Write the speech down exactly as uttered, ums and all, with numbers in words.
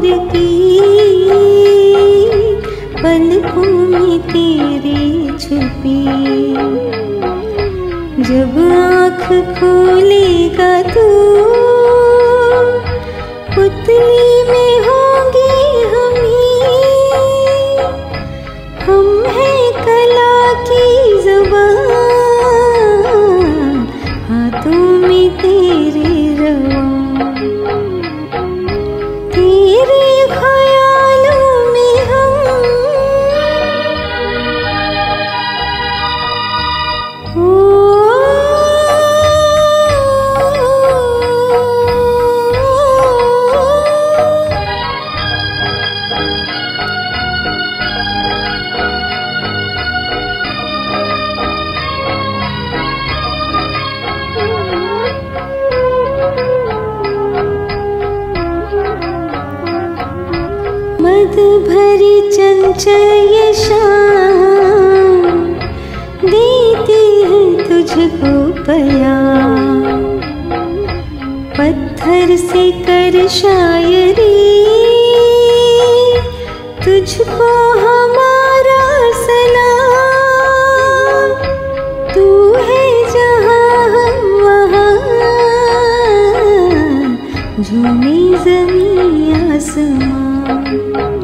की पलकों में तेरे छुपी। जब आँख खोलेगा तू पुतली में होंगे हमी। हम हैं कला की ज़ुबान, हाथों में तेरे रवा। तेरे ख्यालों में हम ओ मद भरी चंचल शाम देती है तुझको प्यार। पत्थर से कर शायरी तुझको हमारा सलाम। तू है जहाँ हम वहाँ, झूमे ज़मीं आसमां।